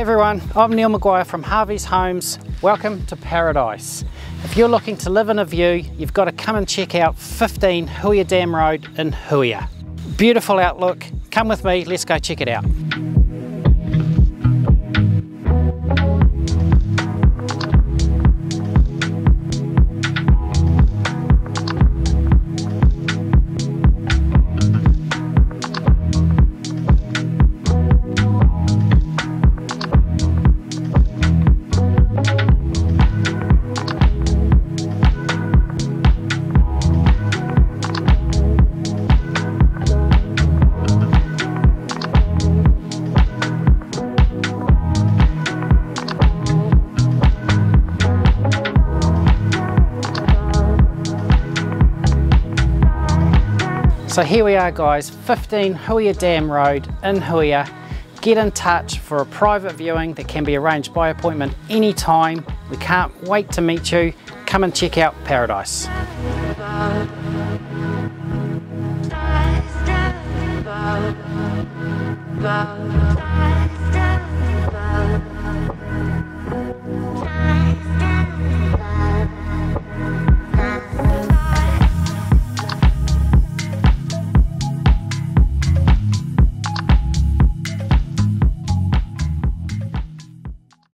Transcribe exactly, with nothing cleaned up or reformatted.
Hey everyone, I'm Neil Maguire from Harvey's Homes. Welcome to Paradise. If you're looking to live in a view, you've got to come and check out fifteen Huia Dam Road in Huia. Beautiful outlook. Come with me, let's go check it out. So here we are guys, fifteen Huia Dam Road in Huia. Get in touch for a private viewing that can be arranged by appointment anytime. We can't wait to meet you. Come and check out Paradise. Bye.